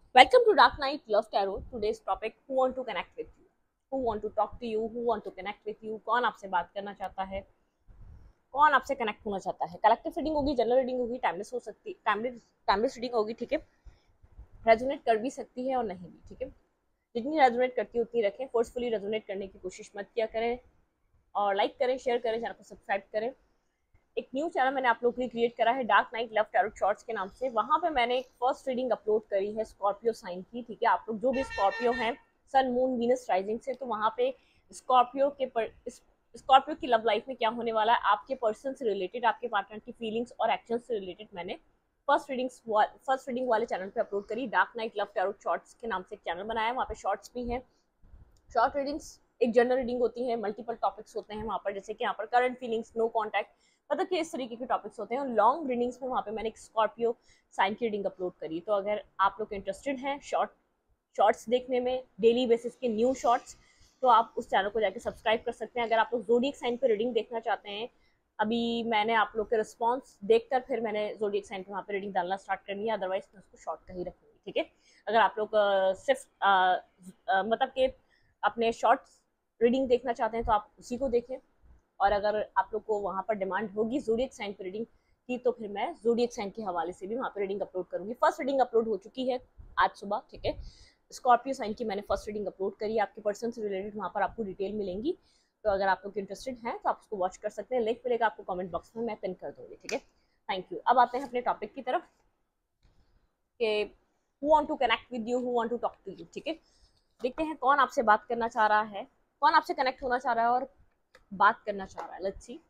Welcome to Dark Knight Love Tarot. Today's topic: Who want to connect with you? Who want to talk to you? Who want to connect with you? कौन आपसे बात करना चाहता है? कौन आपसे connect होना चाहता है? कलेक्टिव रीडिंग होगी, जनरल रीडिंग होगी, टाइमलेस हो सकती है, टाइमलेस रीडिंग होगी, ठीक है। रेजोनेट कर भी सकती है और नहीं भी, ठीक है। जितनी रेजोनेट करती है उतनी रखें, फोर्सफुली रेजोनेट करने की कोशिश मत किया करें। और लाइक करें, शेयर करें, चैनल को सब्सक्राइब करें। एक न्यू चैनल मैंने आप लोग के लिए क्रिएट करा है, dark night love tarot shorts के नाम से। वहां पे मैंने एक फर्स्ट रीडिंग अपलोड करी है स्कॉर्पियो साइन की, ठीक है। आप लोग जो भी स्कॉर्पियो हैं, सन मून वीनस राइजिंग से, तो वहां पे स्कॉर्पियो के स्कॉर्पियो की लव लाइफ में क्या होने वाला है, आपके पर्सन से रिलेटेड, आपके पार्टनर की फीलिंग्स और एक्शन से रिलेटेड मैंने फर्स्ट रीडिंग वाले चैनल पे अपलोड करी। Dark night love tarot shorts के नाम से एक चैनल बनाया है, वहाँ पे शॉर्ट्स भी हैं। शॉर्ट रीडिंग्स एक जनरल रीडिंग होती है, मल्टीपल टॉपिक्स होते हैं वहाँ पर, जैसे कि यहाँ पर करंट फीलिंग्स, नो कॉन्टैक्ट, मतलब कि इस तरीके के टॉपिक्स होते हैं। और लॉन्ग रीडिंग्स में वहाँ पे मैंने एक स्कॉर्पियो साइन की रीडिंग अपलोड करी। तो अगर आप लोग इंटरेस्टेड हैं शॉर्ट्स देखने में, डेली बेसिस के न्यू शॉर्ट्स, तो आप उस चैनल को जाकर सब्सक्राइब कर सकते हैं। अगर आप लोग ज़ोडिएक साइन पे रीडिंग देखना चाहते हैं, अभी मैंने आप लोग के रिस्पॉन्स देखकर फिर मैंने ज़ोडिएक साइन पे वहाँ पे रीडिंग डालना स्टार्ट करनी है, अदरवाइज मैं उसको शॉर्ट का ही रखूँगी, ठीक है। अगर आप लोग सिर्फ मतलब कि अपने शॉर्ट्स रीडिंग देखना चाहते हैं तो आप उसी को देखें। और अगर आप लोग को वहाँ पर डिमांड होगी ज़ोडिएक साइन पर रीडिंग की, तो फिर मैं ज़ोडिएक साइन के हवाले से भी वहाँ पर रीडिंग अपलोड करूँगी। फर्स्ट रीडिंग अपलोड हो चुकी है आज सुबह, ठीक है। स्कॉर्पियो साइन की मैंने फर्स्ट रीडिंग अपलोड करी है, आपके पर्सन से रिलेटेड वहाँ पर आपको डिटेल मिलेंगी। तो अगर आप लोग इंटरेस्टेड हैं तो आप उसको वॉच कर सकते हैं, लिंक मिलेगा आपको कमेंट बॉक्स में, मैं पिन कर दूंगी, ठीक है। Thank you. अब आते हैं अपने टॉपिक की तरफ कि who want to connect with you, who want to talk to you, ठीक है। देखते हैं कौन आपसे बात करना चाह रहा है, कौन आपसे कनेक्ट होना चाह रहा है और बात करना चाह रहा है। Let's see.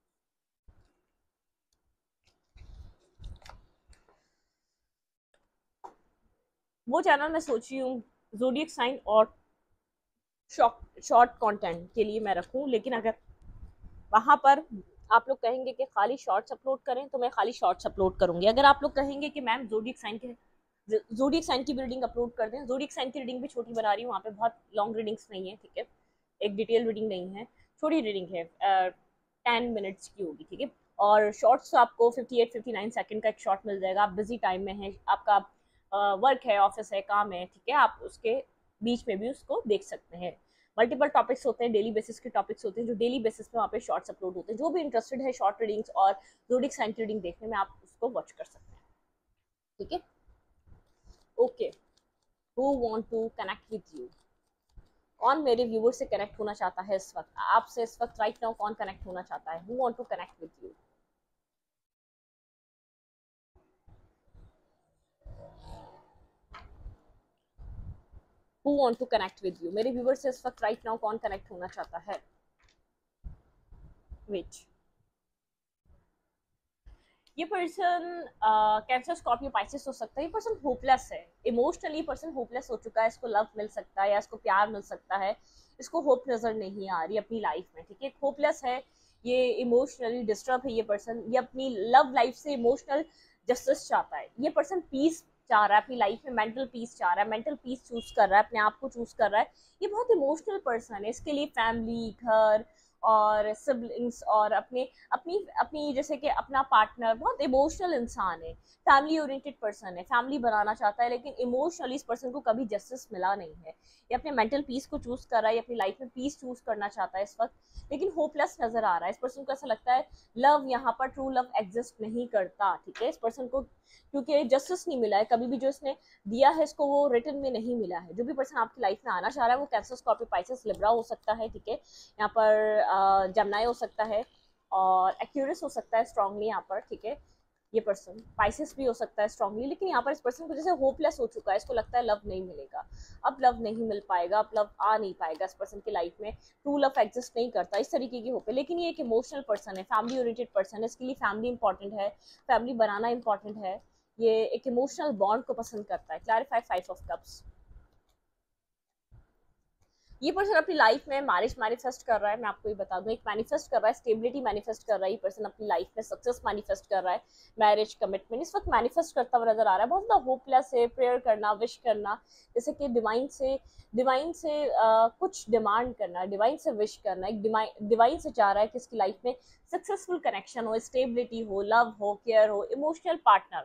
वो चैनल मैं सोच रही हूँ ज़ोडिएक साइन और शॉर्ट कंटेंट के लिए मैं रखूँ, लेकिन अगर वहां पर आप लोग कहेंगे कि खाली शॉर्ट्स अपलोड करें तो मैं खाली शॉर्ट्स अपलोड करूंगी। अगर आप लोग कहेंगे कि मैम ज़ोडिएक साइन की भी रीडिंग अपलोड कर दें, ज़ोडिएक साइन की रीडिंग भी छोटी बना रही हूँ, वहाँ पे बहुत लॉन्ग रीडिंग्स नहीं है, ठीक है। एक डिटेल रीडिंग नहीं है, छोटी रीडिंग है, 10 मिनट्स की होगी, ठीक है। और शॉर्ट्स तो आपको 58-59 सेकंड का एक शॉर्ट मिल जाएगा। आप बिजी टाइम में हैं, आपका वर्क है, ऑफिस है, काम है, ठीक है, आप उसके बीच में भी उसको देख सकते हैं। मल्टीपल टॉपिक्स होते हैं, डेली बेसिस के टॉपिक्स होते हैं, जो डेली बेसिस पे वहाँ पे शॉर्ट्स अपलोड होते हैं। जो भी इंटरेस्टेड है शॉर्ट रीडिंग्स और ज़ोडिएक साइन की रीडिंग देखने में, आप उसको वॉच कर सकते हैं, ठीक है। Okay, who want to connect with you? कौन मेरे व्यूवर से कनेक्ट होना चाहता है इस वक्त आपसे? इस वक्त राइट नाउ कौन कनेक्ट होना चाहता है? Who want to connect with you? Who want to connect with you? मेरे व्यूवर से इस वक्त राइट नाउ कौन कनेक्ट होना चाहता है? वेट, ये पर्सन कैंसर, स्कॉर्पियो, पाइसेस हो सकता है। ये पर्सन होपलेस है, इमोशनली पर्सन होपलेस हो चुका है। इसको लव मिल सकता है या इसको प्यार मिल सकता है, इसको होप नजर नहीं आ रही अपनी लाइफ में, ठीक है। होपलेस है, ये इमोशनली डिस्टर्ब है। ये पर्सन ये अपनी लव लाइफ से इमोशनल जस्टिस चाहता है। ये पर्सन पीस चाह रहा है अपनी लाइफ में, मेंटल पीस चाह रहा है, मेंटल पीस चूज कर रहा है, अपने आप को चूज कर रहा है। ये बहुत इमोशनल पर्सन है, इसके लिए फैमिली, घर और सिबलिंग्स और अपने अपनी अपनी जैसे कि अपना पार्टनर, बहुत इमोशनल इंसान है, फैमिली ओरिएंटेड पर्सन है, फैमिली बनाना चाहता है, लेकिन इमोशनली इस पर्सन को कभी जस्टिस मिला नहीं है। ये अपने मेंटल पीस को चूज कर रहा है, ये अपनी लाइफ में पीस चूज करना चाहता है इस वक्त, लेकिन होपलेस नजर आ रहा है। इस पर्सन को ऐसा लगता है लव यहाँ पर ट्रू लव एग्जिस्ट नहीं करता, ठीक है। इस पर्सन को क्योंकि जस्टिस नहीं मिला है, कभी भी जो इसने दिया है इसको वो रिटर्न में नहीं मिला है। जो भी पर्सन आपकी लाइफ में आना चाह रहा है वो कैंसर, स्कॉर्पियो, पाइसेस, लिब्रा हो सकता है, ठीक है। यहाँ पर जमनाई हो सकता है और एक्यूरियस हो सकता है स्ट्रांगली यहाँ पर, ठीक है। ये पर्सन पाइसेस भी हो सकता है स्ट्रांगली, लेकिन यहाँ पर इस पर्सन को जैसे होपलेस हो चुका है, इसको लगता है लव नहीं मिलेगा, अब लव नहीं मिल पाएगा, अब लव आ नहीं पाएगा इस पर्सन की लाइफ में, ट्रू लव एग्जिस्ट नहीं करता, इस तरीके की होप है। लेकिन ये एक इमोशनल पर्सन है, फैमिली ओरिएंटेड पर्सन है, इसके लिए फैमिली इंपॉर्टेंट है, फैमिली बनाना इंपॉर्टेंट है। ये एक इमोशनल बॉन्ड को पसंद करता है। Clarify 5 of cups. ये पर्सन अपनी लाइफ में मैरिज मैनिफेस्ट कर रहा है, मैं आपको ये बता दूं, एक मैनिफेस्ट कर रहा है, स्टेबिलिटी मैनिफेस्ट कर रहा है। ये पर्सन अपनी लाइफ में सक्सेस मैनिफेस्ट कर रहा है, मैरिज, कमिटमेंट इस वक्त मैनिफेस्ट करता हुआ नजर आ रहा है। बहुत ज़्यादा होपलेस है, प्रेयर करना, विश करना, जैसे कि डिवाइन से कुछ डिमांड करना, डिवाइन से विश करना, एक डिवाइन से चाह रहा है कि इसकी लाइफ में सक्सेसफुल कनेक्शन हो, स्टेबिलिटी हो, लव हो, केयर हो, इमोशनल पार्टनर।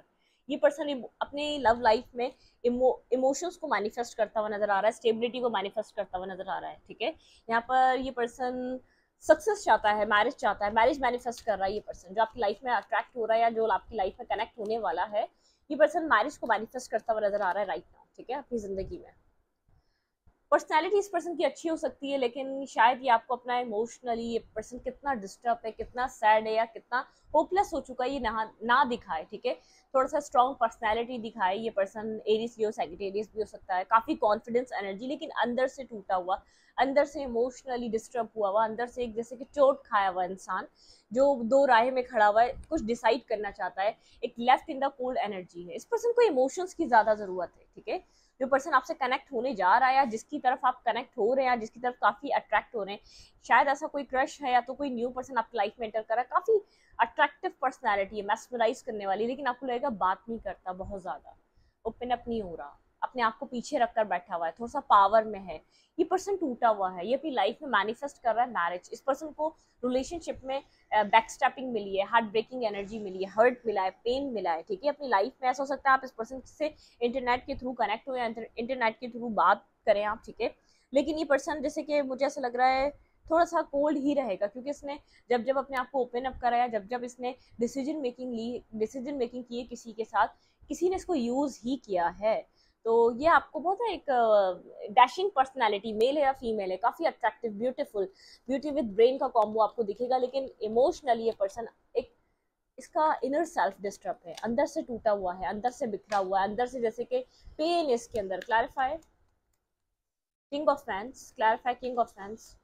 ये पर्सन अपने लव लाइफ में इमोशंस को मैनिफेस्ट करता हुआ नजर आ रहा है, स्टेबिलिटी को मैनिफेस्ट करता हुआ नजर आ रहा है, ठीक है। यहाँ पर ये पर्सन सक्सेस चाहता है, मैरिज चाहता है, मैरिज मैनिफेस्ट कर रहा है। ये पर्सन जो आपकी लाइफ में अट्रैक्ट हो रहा है या जो आपकी लाइफ में कनेक्ट होने वाला है, ये पर्सन मैरिज को मैनिफेस्ट करता हुआ नजर आ रहा है राइट नाउ, ठीक है, अपनी जिंदगी में। पर्सनैलिटी इस पर्सन की अच्छी हो सकती है, लेकिन शायद ये आपको अपना इमोशनली ये पर्सन कितना डिस्टर्ब है, कितना सैड है या कितना होपलेस हो चुका है ये ना दिखाए, ठीक है। थोड़ा सा स्ट्रॉन्ग पर्सनैलिटी दिखाए ये पर्सन, एरीज भी हो, सैजिटेरियस भी हो सकता है, काफी कॉन्फिडेंस एनर्जी, लेकिन अंदर से टूटा हुआ, अंदर से इमोशनली डिस्टर्ब हुआ अंदर से एक जैसे कि चोट खाया हुआ इंसान जो दो राह में खड़ा हुआ है, कुछ डिसाइड करना चाहता है, एक left in the cold energy है। इस पर्सन को इमोशंस की ज्यादा जरूरत है, ठीक है। जो पर्सन आपसे कनेक्ट होने जा रहा है या जिसकी तरफ आप कनेक्ट हो रहे हैं या जिसकी तरफ काफी अट्रैक्ट हो रहे हैं, शायद ऐसा कोई क्रश है या तो कोई न्यू पर्सन आपकी लाइफ में एंटर कर रहा है, काफी अट्रैक्टिव पर्सनैलिटी है, मैस्मराइज करने वाली, लेकिन आपको लगेगा बात नहीं करता, बहुत ज्यादा ओपन अप नहीं हो रहा, अपने आप को पीछे रखकर बैठा हुआ है, थोड़ा सा पावर में है। ये पर्सन टूटा हुआ है, ये अपनी लाइफ में मैनिफेस्ट कर रहा है मैरिज। इस पर्सन को रिलेशनशिप में बैकस्टैपिंग मिली है, हार्ट ब्रेकिंग एनर्जी मिली है, हर्ट मिला है, पेन मिला है, ठीक है। अपनी लाइफ में ऐसा हो सकता है आप इस पर्सन से इंटरनेट के थ्रू कनेक्ट हो या इंटरनेट के थ्रू बात करें आप, ठीक है, लेकिन ये पर्सन जैसे कि मुझे ऐसा लग रहा है थोड़ा सा कोल्ड ही रहेगा, क्योंकि इसने जब जब अपने आप को ओपन अप कराया, जब जब इसने डिसीजन मेकिंग की है किसी के साथ, किसी ने इसको यूज ही किया है। तो ये आपको बहुत एक डैशिंग पर्सनालिटी, मेल है या फीमेल है, काफी attractive, beautiful, beauty with brain का कॉम्बो आपको दिखेगा, लेकिन इमोशनली ये पर्सन एक इसका इनर सेल्फ डिस्टर्ब है, अंदर से टूटा हुआ है, अंदर से बिखरा हुआ है, अंदर से जैसे कि पेन इसके अंदर। Clarify king of fans, clarify king of fans.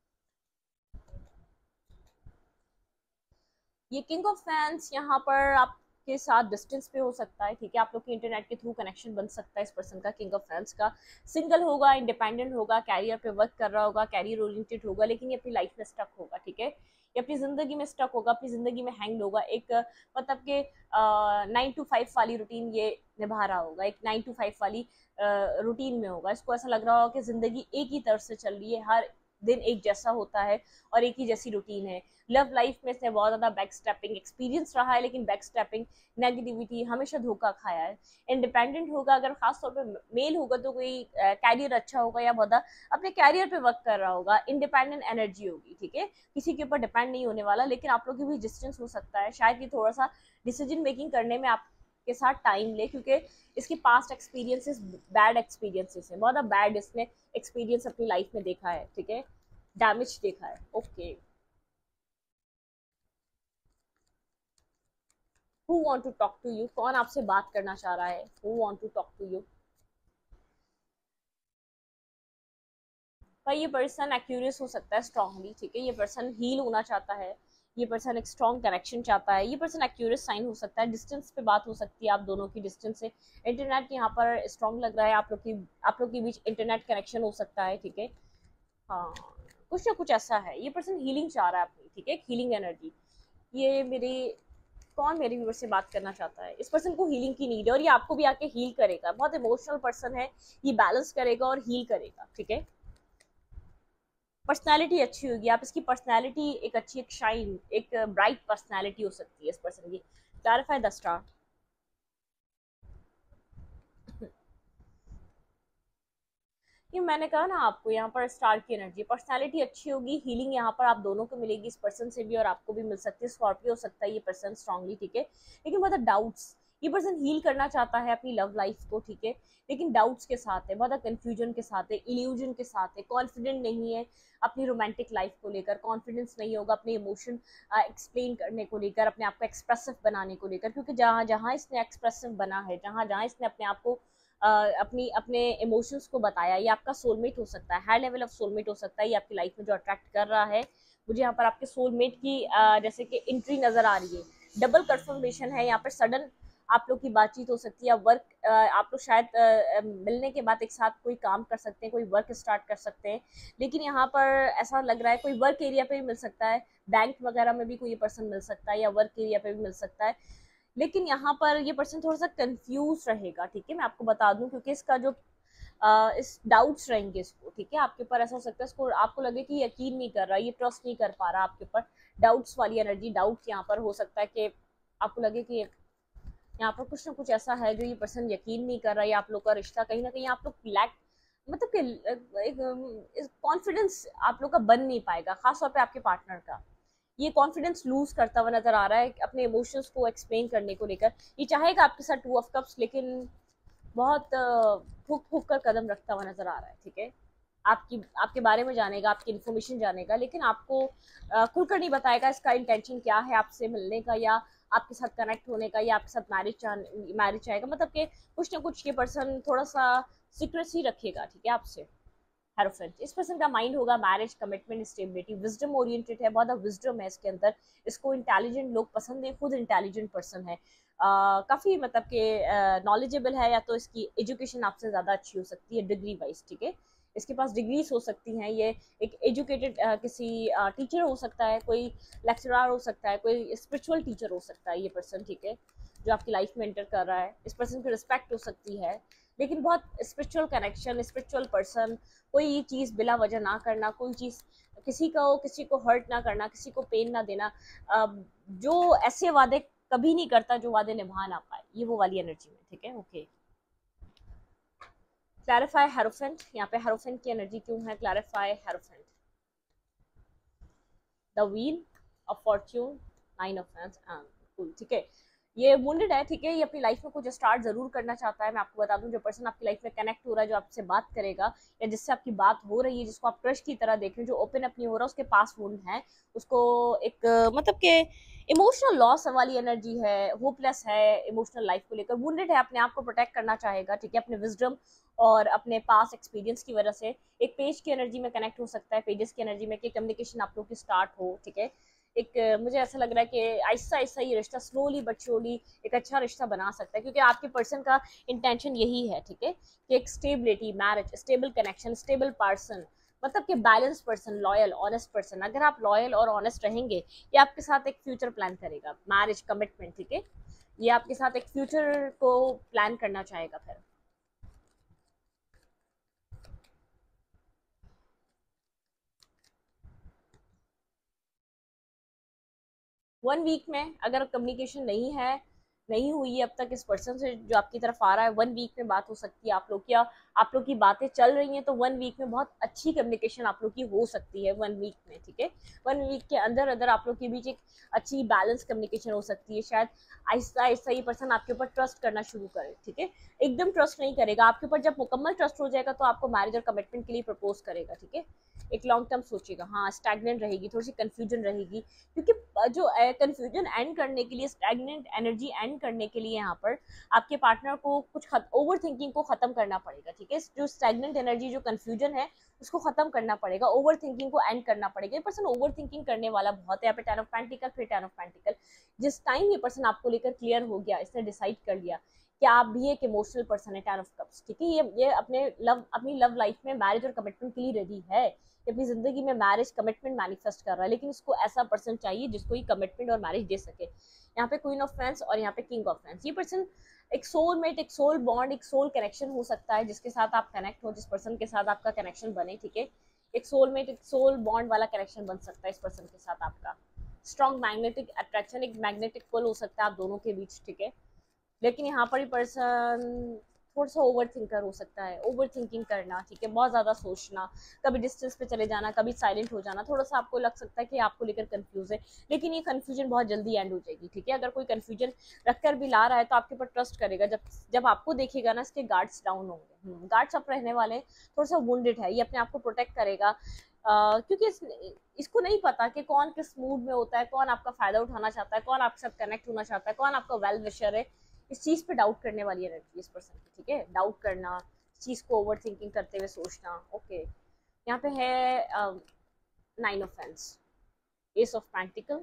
ये किंग ऑफ फैंस यहाँ पर आपके साथ डिस्टेंस पे हो सकता है, ठीक है, आप लोग के इंटरनेट के थ्रू कनेक्शन बन सकता है इस पर्सन का। किंग ऑफ फैंस का सिंगल होगा, इंडिपेंडेंट होगा, कैरियर पे वर्क कर रहा होगा, कैरियर ओरिएंटेड होगा, लेकिन ये अपनी लाइफ में स्टक होगा, ठीक है, ये अपनी जिंदगी में स्टक होगा, अपनी जिंदगी में हैंग होगा, एक मतलब के 9 to 5 वाली रूटीन ये निभा रहा होगा, एक 9 to 5 वाली रूटीन में होगा। इसको ऐसा लग रहा होगा कि जिंदगी एक ही तरफ से चल रही है, हर दिन एक जैसा होता है और एक ही जैसी रूटीन है। लव लाइफ में इसने बहुत ज्यादा बैक स्टेपिंग एक्सपीरियंस रहा है, लेकिन बैक स्टेपिंग, नेगेटिविटी, हमेशा धोखा खाया है। इंडिपेंडेंट होगा, अगर खासतौर पे मेल होगा तो कोई कैरियर अच्छा होगा या बहुत अपने कैरियर पे वर्क कर रहा होगा, इंडिपेंडेंट एनर्जी होगी, ठीक है, किसी के ऊपर डिपेंड नहीं होने वाला। लेकिन आप लोग के भी डिस्टेंस हो सकता है, शायद ये थोड़ा सा डिसीजन मेकिंग करने में आपके साथ टाइम ले, क्योंकि इसके पास्ट एक्सपीरियंसेस बैड एक्सपीरियंसेस है, बहुत बैड इसने एक्सपीरियंस अपनी लाइफ में देखा है, ठीक है, डैमेज देखा है। Okay, who want to talk to you, कौन आपसे बात करना चाह रहा है, who want to talk to you. भाई ये पर्सन एक्यूरियस हो सकता है स्ट्रांगली, ठीक है, ये पर्सन हील होना चाहता है, ये पर्सन एक स्ट्रॉन्ग कनेक्शन चाहता है, ये पर्सन एक्यूरियस साइन हो सकता है, डिस्टेंस पे बात हो सकती है आप दोनों की, डिस्टेंस से। इंटरनेट यहाँ पर स्ट्रॉन्ग लग रहा है, आप लोग के बीच इंटरनेट कनेक्शन हो सकता है, ठीक है, हाँ, कुछ ना कुछ ऐसा है। ये पर्सन हीलिंग चाह रहा है अपनी, ठीक है, हीलिंग एनर्जी। ये मेरी कौन मेरे व्यूअर से बात करना चाहता है, इस पर्सन को हीलिंग की नीड है और ये आपको भी आके हील करेगा, बहुत इमोशनल पर्सन है, ये बैलेंस करेगा और हील करेगा, ठीक है। पर्सनालिटी अच्छी होगी, आप इसकी पर्सनालिटी एक अच्छी, एक शाइन, एक ब्राइट पर्सनालिटी हो सकती है इस पर्सन की। Clarify the star. ये मैंने कहा ना आपको, यहाँ पर स्टार की एनर्जी, पर्सनालिटी अच्छी होगी, हीलिंग यहाँ पर आप दोनों को मिलेगी, इस पर्सन से भी और आपको भी मिल सकती है। स्कॉर्पियो हो सकता है ये पर्सन स्ट्रांगली, ठीक है, लेकिन बहुत डाउट्स, ये पर्सन हील करना चाहता है अपनी लव लाइफ को, ठीक है, लेकिन डाउट्स के साथ है, बहुत कंफ्यूजन के साथ है, इल्यूजन के साथ है, कॉन्फिडेंट नहीं है अपनी रोमांटिक लाइफ को लेकर, कॉन्फिडेंस नहीं होगा अपने इमोशन एक्सप्लेन करने को लेकर, अपने आप को एक्सप्रेसिव बनाने को लेकर, क्योंकि जहाँ जहाँ इसने एक्सप्रेसिव बना है, जहाँ जहाँ इसने अपने आप को अपनी अपने इमोशंस को बताया, ये आपका सोलमेट हो सकता है, हाई लेवल ऑफ सोलमेट हो सकता है, ये आपकी लाइफ में जो अट्रैक्ट कर रहा है। मुझे यहाँ पर आपके सोलमेट की जैसे कि एंट्री नजर आ रही है, डबल कंफर्मेशन है यहाँ पर, सडन आप लोग की बातचीत हो सकती है, वर्क आप लोग शायद मिलने के बाद एक साथ कोई काम कर सकते हैं, कोई वर्क स्टार्ट कर सकते हैं, लेकिन यहाँ पर ऐसा लग रहा है कोई वर्क एरिया पे भी मिल सकता है, बैंक वगैरह में भी कोई पर्सन मिल सकता है या वर्क एरिया पे भी मिल सकता है, लेकिन यहाँ पर ये पर्सन थोड़ा सा कंफ्यूज रहेगा, ठीक है, मैं आपको बता दूं, क्योंकि इसका जो इस डाउट्स रहेंगे इसको, ठीक है, आपके ऊपर ऐसा हो सकता है इसको आपको लगे कि यकीन नहीं कर रहा, ये ट्रस्ट नहीं कर पा रहा आपके ऊपर, डाउट्स वाली एनर्जी, डाउट्स यहाँ पर हो सकता है कि आपको लगे कि यहाँ पर कुछ ना कुछ ऐसा है जो ये पर्सन यकीन नहीं कर रहा है, या आप लोग का रिश्ता कहीं ना कहीं आप लोग लैक, मतलब कि कॉन्फिडेंस आप लोग का बन नहीं पाएगा, खासतौर पे आपके पार्टनर का। ये कॉन्फिडेंस लूज करता हुआ नजर आ रहा है अपने इमोशंस को एक्सप्लेन करने को लेकर। ये चाहेगा आपके साथ 2 ऑफ कप्स, लेकिन बहुत फूक फूक कर कदम रखता हुआ नजर आ रहा है, ठीक है। आपके बारे में जानेगा, आपकी इन्फॉर्मेशन जानेगा, लेकिन आपको खुलकर नहीं बताएगा इसका इंटेंशन क्या है आपसे मिलने का, या आपके साथ कनेक्ट होने का, या आपके साथ मैरिज चाहेगा। मतलब कि कुछ ना कुछ ये पर्सन थोड़ा सा सीक्रेसी रखेगा, ठीक है, आपसे। हेरोफेंट, इस पर्सन का माइंड होगा marriage, commitment, stability, wisdom oriented है, बहुत विजडम है इसके अंदर। इसको इंटेलिजेंट लोग पसंद है, खुद इंटेलिजेंट पर्सन है, काफी मतलब के नॉलेजेबल है, या तो इसकी एजुकेशन आपसे ज्यादा अच्छी हो सकती है डिग्री वाइज, ठीक है। इसके पास डिग्रीज हो सकती हैं, ये एक एजुकेटेड किसी टीचर हो सकता है, कोई लेक्चरर हो सकता है, कोई स्पिरिचुअल टीचर हो सकता है ये पर्सन, ठीक है, जो आपकी लाइफ में एंटर कर रहा है। इस पर्सन की रिस्पेक्ट हो सकती है, लेकिन बहुत स्पिरिचुअल कनेक्शन, स्पिरिचुअल पर्सन, कोई चीज़ बिला वजह ना करना, कोई चीज़ किसी को हर्ट ना करना, किसी को पेन ना देना, जो ऐसे वादे कभी नहीं करता जो वादे निभा ना पाए, ये वो वाली एनर्जी में, ठीक है। ओके, क्लैरिफाई हेरोफेंट, यहाँ पे हेरोफेंट की एनर्जी क्यों है, clarify hierophant. The wheel of fortune, 9 of fool, ठीक है। ये वुंडेड है, ठीक है, ये अपनी लाइफ में कुछ स्टार्ट जरूर करना चाहता है। मैं आपको बता दूं, जो पर्सन आपकी लाइफ में कनेक्ट हो रहा है, जो आपसे बात करेगा या जिससे आपकी बात हो रही है, जिसको आप क्रश की तरह देख रहे हैं, जो ओपन अप नहीं हो रहा, उसके पास वुंड है, उसको एक मतलब के इमोशनल लॉस वाली एनर्जी है, होपलेस है इमोशनल लाइफ को लेकर, वुंडेड है, अपने आप को प्रोटेक्ट करना चाहेगा, ठीक है, अपने विजडम और अपने पास एक्सपीरियंस की वजह से। एक पेज की एनर्जी में कनेक्ट हो सकता है, पेजेस की एनर्जी में कि कम्युनिकेशन आप लोग की स्टार्ट हो, ठीक है। एक मुझे ऐसा लग रहा है कि आहिस्ता आहिस्ता ये रिश्ता स्लोली बट श्योरली एक अच्छा रिश्ता बना सकता है, क्योंकि आपके पर्सन का इंटेंशन यही है, ठीक है, कि एक stability, marriage, stable connection, stable person, मतलब कि balance person, loyal honest person. अगर आप लॉयल और ऑनेस्ट रहेंगे, ये आपके साथ एक फ्यूचर प्लान करेगा, मैरिज, कमिटमेंट, ठीक है, ये आपके साथ एक फ्यूचर को प्लान करना चाहेगा। फिर 1 वीक में अगर कम्युनिकेशन नहीं हुई है अब तक इस पर्सन से जो आपकी तरफ आ रहा है, 1 वीक में बात हो सकती है आप लोग की, या आप लोग की बातें चल रही हैं तो 1 वीक में बहुत अच्छी कम्युनिकेशन आप लोग की हो सकती है 1 वीक में, ठीक है। 1 वीक के अंदर अंदर आप लोग के बीच एक अच्छी बैलेंस कम्युनिकेशन हो सकती है। शायद आहिस्ता आहिस्ता ये पर्सन आपके ऊपर ट्रस्ट करना शुरू करे, ठीक है। एकदम ट्रस्ट नहीं करेगा आपके ऊपर, जब मुकम्मल ट्रस्ट हो जाएगा तो आपको मैरिज और कमिटमेंट के लिए प्रपोज करेगा, ठीक है। एक लॉन्ग टर्म सोचेगा, हाँ स्टैग्नेंट रहेगी, थोड़ी सी कंफ्यूजन रहेगी, क्योंकि जो कंफ्यूजन एंड करने के लिए, स्टैग्नेंट एनर्जी एंड करने के लिए यहाँ पर आपके पार्टनर को कुछ ओवर थिंकिंग को खत्म करना पड़ेगा, ठीक है। जो स्टैग्नेंट एनर्जी, जो कंफ्यूजन है, उसको खत्म करना पड़ेगा, ओवर थिंकिंग को एंड करना पड़ेगा। ये पर्सन ओवर थिंकिंग करने वाला बहुत है। यहाँ पे 10 ऑफ पेंटिकल, फिर 10 ऑफ पेंटिकल। जिस टाइम ये पर्सन आपको लेकर क्लियर हो गया, इसने डिसाइड कर लिया कि आप भी एक इमोशनल पर्सन है, 10 ऑफ कप्स, ठीक है, ये अपनी लव लाइफ में मैरिज और कमिटमेंट के लिए रेडी है, अपनी जिंदगी में मैरिज कमिटमेंट मैनिफेस्ट कर रहा है, लेकिन इसको ऐसा पर्सन चाहिए जिसको ये कमिटमेंट और मैरिज दे सके। यहाँ पे क्वीन ऑफ फैंस और यहाँ पे किंग ऑफ फैंस। ये पर्सन एक सोलमेट, एक सोल बॉन्ड, एक सोल कनेक्शन हो सकता है, जिसके साथ आप कनेक्ट हो, जिस पर्सन के साथ आपका कनेक्शन बने, ठीक है। एक सोलमेट, एक सोल बॉन्ड वाला कनेक्शन बन सकता है इस पर्सन के साथ आपका। स्ट्रॉन्ग मैग्नेटिक अट्रैक्शन, एक मैग्नेटिक पुल हो सकता है आप दोनों के बीच, ठीक है। लेकिन यहाँ पर पर्सन थोड़ा सा ओवर थिंकर हो सकता है, ओवर थिंकिंग करना, ठीक है, बहुत ज़्यादा सोचना, कभी डिस्टेंस पे चले जाना, कभी साइलेंट हो जाना, थोड़ा सा आपको लग सकता है कि आपको लेकर कंफ्यूज है, लेकिन ये कंफ्यूजन बहुत जल्दी एंड हो जाएगी, ठीक है। अगर कोई कंफ्यूजन रखकर भी ला रहा है तो आपके ऊपर ट्रस्ट करेगा, जब जब आपको देखेगा ना, इसके गार्ड्स डाउन होंगे, गार्ड्स अप रहने वाले, थोड़ा सा वुंडेड है, ये अपने आप को प्रोटेक्ट करेगा, क्योंकि इसको नहीं पता कि कौन किस मूड में होता है, कौन आपका फायदा उठाना चाहता है, कौन आपके साथ कनेक्ट होना चाहता है, कौन आपका वेल विशर है। इस चीज पे डाउट करने वाली एनर्जी इस पर्सन की, ठीक है, डाउट करना, चीज को ओवर थिंकिंग करते हुए सोचना। ओके, यहाँ पे है 9 ऑफ फैंस, ace of pentacle,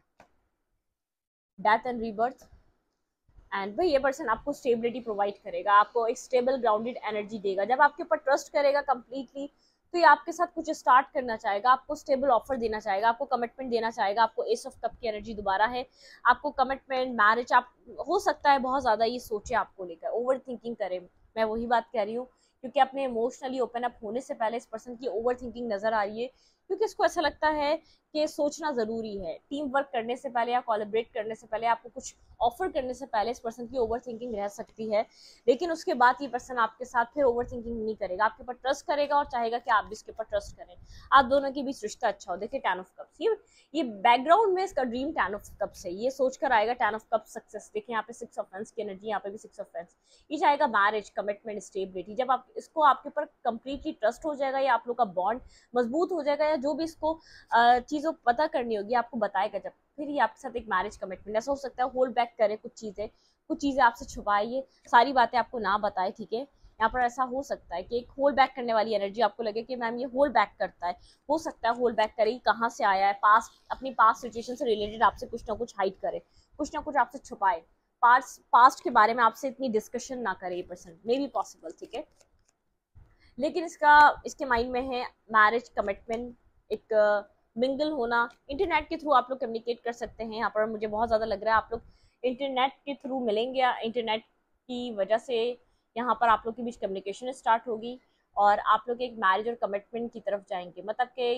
death and rebirth. And भाई ये पर्सन आपको स्टेबिलिटी प्रोवाइड करेगा, आपको एक स्टेबल ग्राउंडेड एनर्जी देगा, जब आपके ऊपर ट्रस्ट करेगा कंप्लीटली, तो ये आपके साथ कुछ स्टार्ट करना चाहेगा, आपको स्टेबल ऑफर देना चाहेगा, आपको कमिटमेंट देना चाहेगा। आपको एस ऑफ कप की एनर्जी दोबारा है, आपको कमिटमेंट, मैरिज, आप हो सकता है बहुत ज़्यादा ये सोचे आपको लेकर, ओवर थिंकिंग करे, मैं वही बात कह रही हूँ, क्योंकि अपने इमोशनली ओपन अप होने से पहले इस पर्सन की ओवर थिंकिंग नजर आ रही है, क्योंकि इसको ऐसा लगता है कि सोचना ज़रूरी है। टीम वर्क करने से पहले या कोलैबोरेट करने से पहले, आपको कुछ ऑफर करने से पहले इस पर्सन की ओवर थिंकिंग रह सकती है, लेकिन उसके बाद ये पर्सन आपके साथ फिर ओवर थिंकिंग नहीं करेगा, आपके ऊपर ट्रस्ट करेगा और चाहेगा कि आप भी इसके ऊपर ट्रस्ट करें, आप दोनों के बीच रिश्ता अच्छा हो। देखिए टेन ऑफ कप्स, ये बैकग्राउंड में इसका ड्रीम टेन ऑफ कप्स है, ये सोच कर आएगा टेन ऑफ कप्स सक्सेस। देखिए यहाँ पे सिक्स ऑफ पेंस की एनर्जी, यहाँ पे भी सिक्स ऑफ पेंस, ये चाहेगा मैरिज, कमिटमेंट, स्टेबिलिटी। जब आप इसको आपके ऊपर कंप्लीटली ट्रस्ट हो जाएगा या आप लोग का बॉन्ड मजबूत हो जाएगा, या जो भी इसको चीज़ों पता करनी होगी आपको बताएगा, जब फिर ये आपके साथ एक मैरिज कमिटमेंट। ऐसा हो सकता है होल्ड बैक करे कुछ चीज़ें आपसे छुपाइए, सारी बातें आपको ना बताए, ठीक है। यहाँ पर ऐसा हो सकता है कि एक होल्ड बैक करने वाली एनर्जी आपको लगे कि मैम ये होल्ड बैक करता है, हो सकता है होल्ड बैक करे, कहाँ से आया है, अपनी पास्ट सिचुएशन से रिलेटेड आपसे कुछ ना कुछ हाइड करे, कुछ ना कुछ आपसे छुपाए, पास्ट के बारे में आपसे इतनी डिस्कशन ना करे ये पर्सन, मे बी पॉसिबल, ठीक है। लेकिन इसके माइंड में है मैरिज, कमिटमेंट, एक मिंगल होना। इंटरनेट के थ्रू आप लोग कम्युनिकेट कर सकते हैं। यहाँ पर मुझे बहुत ज़्यादा लग रहा है आप लोग इंटरनेट के थ्रू मिलेंगे, या इंटरनेट की वजह से यहाँ पर आप लोग के बीच कम्युनिकेशन स्टार्ट होगी और आप लोग एक मैरिज और कमिटमेंट की तरफ जाएंगे। मतलब कि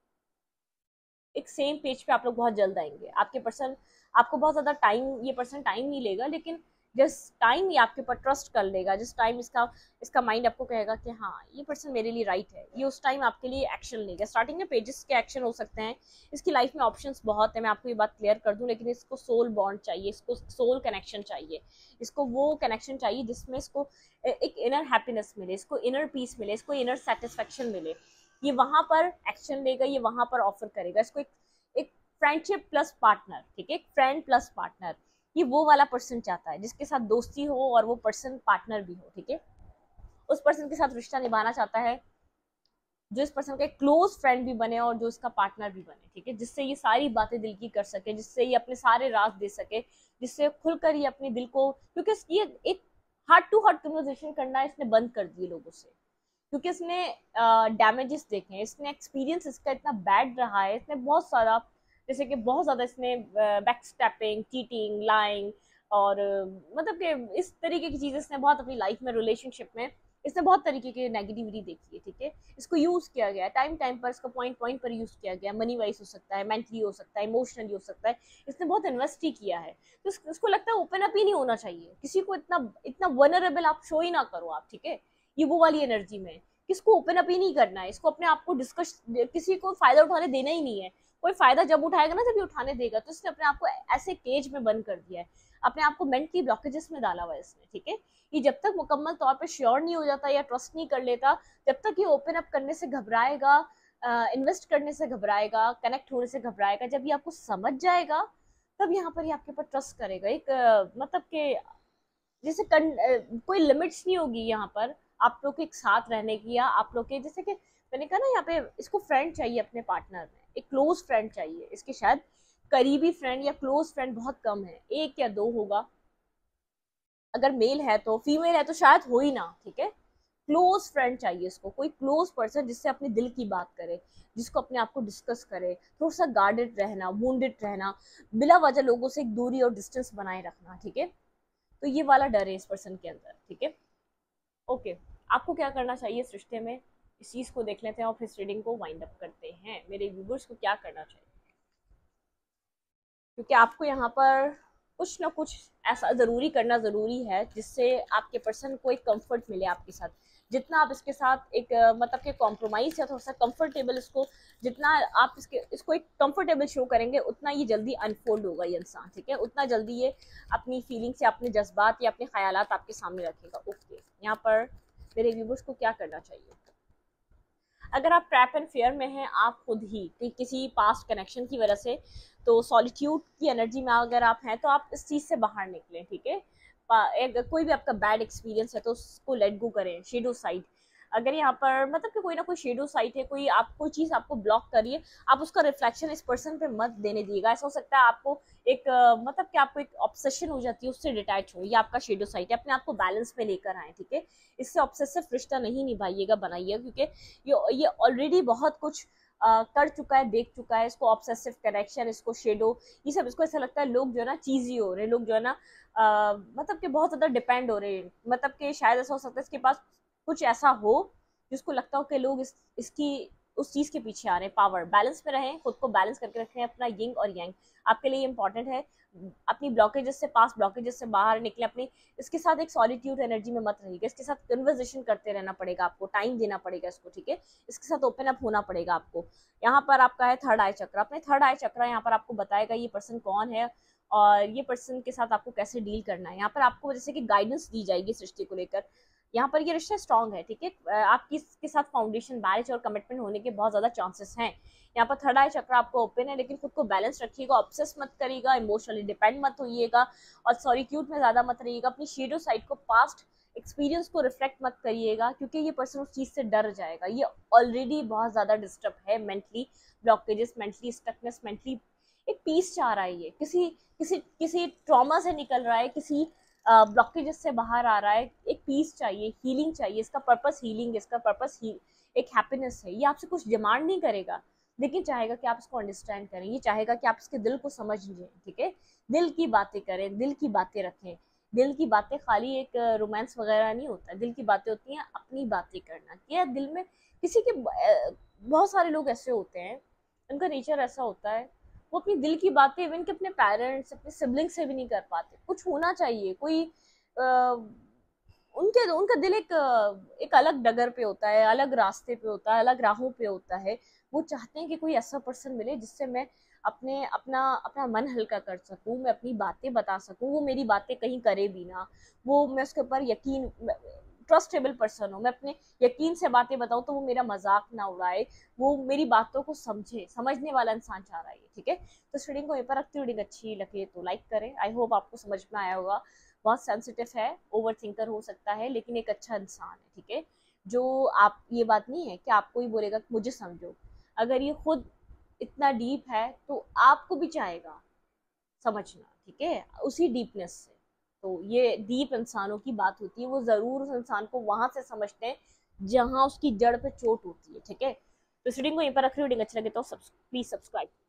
एक सेम पेज पे आप लोग बहुत जल्द आएंगे। आपको बहुत ज़्यादा ये पर्सन टाइम नहीं लेगा, लेकिन जिस टाइम ये आपके ऊपर ट्रस्ट कर लेगा, जिस टाइम इसका माइंड आपको कहेगा कि हाँ ये पर्सन मेरे लिए राइट है, ये उस टाइम आपके लिए एक्शन लेगा। स्टार्टिंग में पेजेस के एक्शन हो सकते हैं, इसकी लाइफ में ऑप्शंस बहुत है, मैं आपको ये बात क्लियर कर दूं, लेकिन इसको सोल बॉन्ड चाहिए, इसको सोल कनेक्शन चाहिए, इसको वो कनेक्शन चाहिए जिसमें इसको एक इनर हैप्पीनेस मिले, इसको इनर पीस मिले, इसको इनर सेटिस्फेक्शन मिले। ये वहां पर एक्शन लेगा, ये वहां पर ऑफर करेगा, इसको एक फ्रेंडशिप प्लस पार्टनर, ठीक है, एक फ्रेंड प्लस पार्टनर, ये वो वाला पर्सन चाहता है जिसके साथ दोस्ती हो और वो पर्सन पार्टनर भी हो, ठीक है। उस पर्सन के साथ रिश्ता निभाना चाहता है जो इस पर्सन का एक क्लोज फ्रेंड भी बने और जो इसका पार्टनर भी बने, ठीक है, जिससे ये सारी बातें दिल की कर सके, जिससे ये अपने सारे राज दे सके, जिससे खुलकर ये अपने दिल को, क्योंकि ये एक हार्ट टू हार्ट कन्वर्सेशन करना इसने बंद कर दिए लोगों से, क्योंकि इसने डैमेजेस देखे हैं, इसने एक्सपीरियंस इसका इतना बैड रहा है, इसने बहुत सारा, जैसे कि बहुत ज़्यादा इसने बैकस्टैपिंग, चीटिंग, लाइंग और मतलब कि इस तरीके की चीज़ें इसने बहुत अपनी लाइफ में, रिलेशनशिप में इसने बहुत तरीके की नेगेटिविटी देखी है, ठीक है। इसको यूज़ किया गया टाइम टाइम पर, इसको पॉइंट पॉइंट पर यूज़ किया गया, मनी वाइज हो सकता है, मेंटली हो सकता है, इमोशनली हो सकता है, इसने बहुत इन्वेस्ट ही किया है। तो इसको लगता है ओपन अप ही नहीं होना चाहिए किसी को, इतना इतना वनरेबल आप शो ही ना करो आप, ठीक है। ये वो वाली एनर्जी में किसको ओपन अप ही नहीं करना है, इसको अपने आप को डिस्कस, किसी को फायदा उठाने देना ही नहीं है। कोई फायदा जब उठाएगा ना, जब ये उठाने देगा, तो इसने अपने आप को ऐसे केज में बंद कर दिया है, अपने आप को मेंटली ब्लॉकेजेस में डाला हुआ है इसने, ठीक है। ये जब तक मुकम्मल तौर पे श्योर नहीं हो जाता या ट्रस्ट नहीं कर लेता, जब तक ये ओपन अप करने से घबराएगा, इन्वेस्ट करने से घबराएगा, कनेक्ट होने से घबराएगा, जब ये आपको समझ जाएगा तब यहाँ पर ये आपके ऊपर ट्रस्ट करेगा। एक मतलब के जैसे कोई लिमिट्स नहीं होगी यहाँ पर आप लोग के एक साथ रहने की, या आप लोग के, जैसे कि मैंने कहा ना, यहाँ पे इसको फ्रेंड चाहिए अपने पार्टनर में, एक क्लोज फ्रेंड चाहिए। इसके शायद करीबी फ्रेंड या क्लोज फ्रेंड बहुत कम है, एक या दो होगा, अगर मेल है तो, फीमेल है तो शायद हो ही ना, ठीक है। क्लोज फ्रेंड चाहिए इसको, कोई क्लोज पर्सन जिससे अपने दिल की बात करे, जिसको अपने आप को डिस्कस करे, थोड़ा सा गार्डेड रहना, वुंडेड रहना, बिला वजह लोगों से एक दूरी और डिस्टेंस बनाए रखना, ठीक है। तो ये वाला डर है इस पर्सन के अंदर, ठीक है। ओके, आपको क्या करना चाहिए इस रिश्ते में, इस चीज को देख लेते हैं और फिर इस रीडिंग को वाइंड अप करते हैं। मेरे व्यूवर्स को क्या करना चाहिए, क्योंकि आपको यहाँ पर कुछ ना कुछ ऐसा ज़रूरी करना ज़रूरी है जिससे आपके पर्सन को एक कंफर्ट मिले आपके साथ। जितना आप इसके साथ एक मतलब कि कॉम्प्रोमाइज़ या थोड़ा सा कंफर्टेबल, जितना आप इसको एक कंफर्टेबल शो करेंगे, उतना ये जल्दी अनफोल्ड होगा ये इंसान, ठीक है। उतना जल्दी ये अपनी फीलिंग्स या अपने जज्बात या अपने ख्यालात आपके सामने रखेगा। ओके, यहाँ पर मेरे व्यूवर्स को क्या करना चाहिए, अगर आप ट्रैप एंड फेयर में हैं आप खुद ही किसी पास्ट कनेक्शन की वजह से, तो सॉलिट्यूड की एनर्जी में अगर आप हैं तो आप इस चीज़ से बाहर निकलें, ठीक है। कोई भी आपका बैड एक्सपीरियंस है तो उसको लेट गो करें, शेडो साइड। अगर यहाँ पर मतलब कि कोई ना कोई शेडो साइड है, कोई चीज़ आपको ब्लॉक करिए, आप उसका रिफ्लेक्शन इस पर्सन पे मत देने दीजिएगा। ऐसा हो सकता है आपको मतलब कि आपको एक ऑब्सेशन हो जाती है उससे डिटैच हो, ये आपका शेडो साइड है, अपने आप को बैलेंस में लेकर आए, ठीक है। इससे ऑब्सेसिव रिश्ता नहीं निभाइएगा, बनाइएगा, क्योंकि ये ऑलरेडी बहुत कुछ कर चुका है, देख चुका है। इसको ऑब्सेसिव कनेक्शन, इसको शेडो, ये सब इसको ऐसा लगता है लोग जो है ना चीजी हो रहे हैं, लोग जो है ना मतलब कि बहुत ज़्यादा डिपेंड हो रहे हैं, मतलब कि शायद ऐसा हो सकता है इसके पास कुछ ऐसा हो जिसको लगता हो कि लोग इसकी उस चीज के पीछे आ रहे हैं। पावर, बैलेंस में रहें, खुद को बैलेंस करके रखें, अपना यिंग और यांग आपके लिए इंपॉर्टेंट है। अपनी ब्लॉकेजेस से, पास ब्लॉकेजेस से बाहर निकले। अपनी इसके साथ एक सॉलिट्यूड एनर्जी में मत रहिएगा, इसके साथ कन्वर्सेशन करते रहना पड़ेगा आपको, टाइम देना पड़ेगा इसको, ठीक है। इसके साथ ओपन अप होना पड़ेगा आपको। यहाँ पर आपका है थर्ड आई चक्र। अपने थर्ड आई चक्र यहाँ पर आपको बताएगा ये पर्सन कौन है और ये पर्सन के साथ आपको कैसे डील करना है। यहाँ पर आपको जैसे कि गाइडेंस दी जाएगी सृष्टि को लेकर। यहाँ पर ये रिश्ता स्ट्रांग है, ठीक है। आपकी इसके साथ फाउंडेशन, मैरिज और कमिटमेंट होने के बहुत ज्यादा चांसेस हैं। यहाँ पर थर्ड आई चक्र आपको ओपन है, लेकिन खुद को बैलेंस रखिएगा, ऑब्सेस मत करिएगा, इमोशनली डिपेंड मत होइएगा और सॉलिट्यूड में ज्यादा मत रहिएगा। अपनी शेडो साइड को, पास्ट एक्सपीरियंस को रिफ्लेक्ट मत करिएगा, क्योंकि ये पर्सन उस चीज से डर जाएगा। ये ऑलरेडी बहुत ज्यादा डिस्टर्ब है, mentally blockages, mentally stuckness, mentally एक पीस चाह रहा है। ये किसी किसी किसी ट्रॉमा से निकल रहा है, किसी ब्लॉकेजेस से बाहर आ रहा है, एक पीस चाहिए, हीलिंग चाहिए। इसका पर्पस हीलिंग, इसका पर्पस एक हैप्पीनेस है। ये आपसे कुछ डिमांड नहीं करेगा, लेकिन चाहेगा कि आप इसको अंडरस्टैंड करें। ये चाहेगा कि आप इसके दिल को समझ लें, ठीक है। दिल की बातें करें, दिल की बातें रखें। दिल की बातें खाली एक रोमांस वगैरह नहीं होता, दिल की बातें होती हैं अपनी बातें करना। क्या दिल में किसी के बहुत सारे लोग ऐसे होते हैं, उनका नेचर ऐसा होता है, वो अपनी दिल की बातें इवन के अपने पेरेंट्स, अपने सिबलिंग से भी नहीं कर पाते। कुछ होना चाहिए, कोई उनका दिल एक अलग डगर पे होता है, अलग रास्ते पे होता है, अलग राहों पे होता है। वो चाहते हैं कि कोई ऐसा पर्सन मिले जिससे मैं अपना अपना मन हल्का कर सकूं, मैं अपनी बातें बता सकूं, वो मेरी बातें कहीं करे भी ना, वो मैं उसके ऊपर यकीन, ट्रस्टेबल पर्सन हो, मैं अपने यकीन से बातें बताऊं तो वो मेरा मजाक ना उड़ाए, वो मेरी बातों को समझे, समझने वाला इंसान चाह रहा है, ठीक है। तो इस रीडिंग को यहीं पर रखती हूँ। रीडिंग अच्छी लगे तो लाइक करें। आई होप आपको समझ में आया होगा। बहुत सेंसिटिव है, ओवर थिंकर हो सकता है, लेकिन एक अच्छा इंसान है, ठीक है। जो आप, ये बात नहीं है कि आपको ही बोलेगा कि मुझे समझो। अगर ये खुद इतना डीप है तो आपको भी चाहेगा समझना, ठीक है, उसी डीपनेस से। तो ये डीप इंसानों की बात होती है, वो जरूर उस इंसान को वहां से समझते हैं जहां उसकी जड़ पे चोट होती है, ठीक है। तो इस रीडिंग को यहीं पर रख रही हूँ। रीडिंग अच्छी लगे तो प्लीज सब्सक्राइब।